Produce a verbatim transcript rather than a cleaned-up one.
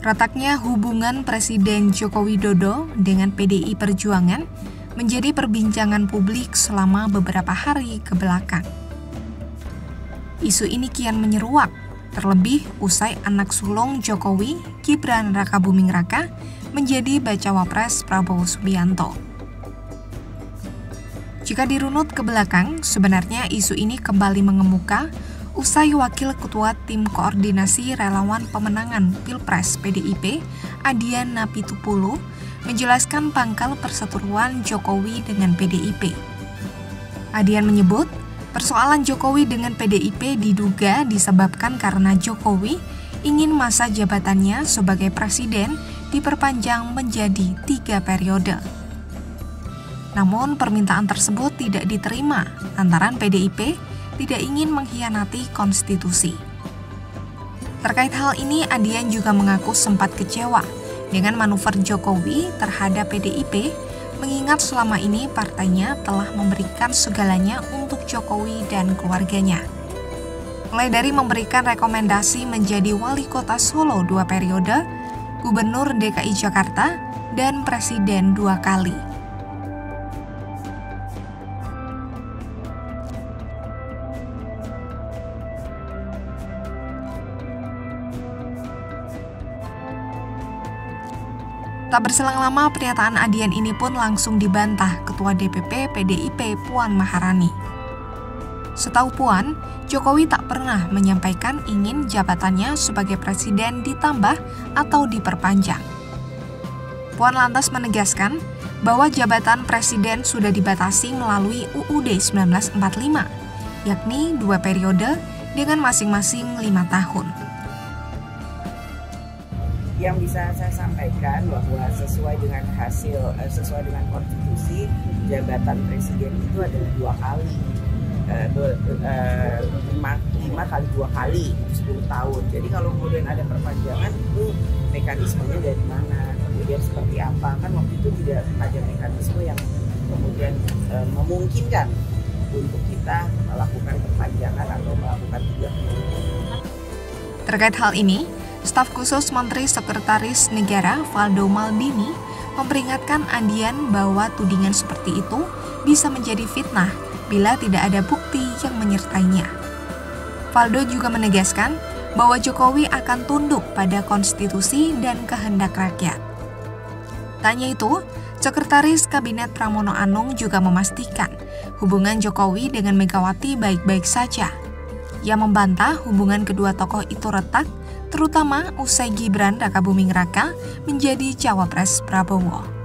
Retaknya hubungan Presiden Joko Widodo dengan P D I Perjuangan menjadi perbincangan publik selama beberapa hari ke belakang. Isu ini kian menyeruak, terlebih usai anak sulung Jokowi, Gibran Rakabuming Raka, menjadi bacawa pres Prabowo Subianto. Jika dirunut ke belakang, sebenarnya isu ini kembali mengemuka usai Wakil Ketua Tim Koordinasi Relawan Pemenangan Pilpres P D I P, Adian Napitupulu, menjelaskan pangkal perseteruan Jokowi dengan P D I P. Adian menyebut, persoalan Jokowi dengan P D I P diduga disebabkan karena Jokowi ingin masa jabatannya sebagai presiden diperpanjang menjadi tiga periode. Namun permintaan tersebut tidak diterima lantaran P D I P tidak ingin mengkhianati konstitusi. Terkait hal ini, Adian juga mengaku sempat kecewa dengan manuver Jokowi terhadap P D I P, mengingat selama ini partainya telah memberikan segalanya untuk Jokowi dan keluarganya. Mulai dari memberikan rekomendasi menjadi wali kota Solo dua periode, gubernur D K I Jakarta, dan presiden dua kali. Tak berselang lama, pernyataan Adian ini pun langsung dibantah Ketua D P P P D I P Puan Maharani. Setahu Puan, Jokowi tak pernah menyampaikan ingin jabatannya sebagai presiden ditambah atau diperpanjang. Puan lantas menegaskan bahwa jabatan presiden sudah dibatasi melalui U U D seribu sembilan ratus empat puluh lima, yakni dua periode dengan masing-masing lima tahun. Yang bisa saya sampaikan bahwa sesuai dengan hasil, sesuai dengan konstitusi, jabatan presiden itu adalah dua kali, lima, lima kali dua kali, sepuluh tahun. Jadi kalau kemudian ada perpanjangan itu mekanismenya dari mana, kemudian seperti apa, kan waktu itu tidak ada mekanisme yang kemudian e, memungkinkan untuk kita melakukan perpanjangan atau melakukan tiga periode. Terkait hal ini, Staf Khusus Menteri Sekretaris Negara Valdo Maldini memperingatkan Adian bahwa tudingan seperti itu bisa menjadi fitnah bila tidak ada bukti yang menyertainya. Valdo juga menegaskan bahwa Jokowi akan tunduk pada konstitusi dan kehendak rakyat. Tanya itu, Sekretaris Kabinet Pramono Anung juga memastikan hubungan Jokowi dengan Megawati baik-baik saja. Ia membantah hubungan kedua tokoh itu retak, terutama usai Gibran Rakabuming Raka menjadi cawapres Prabowo.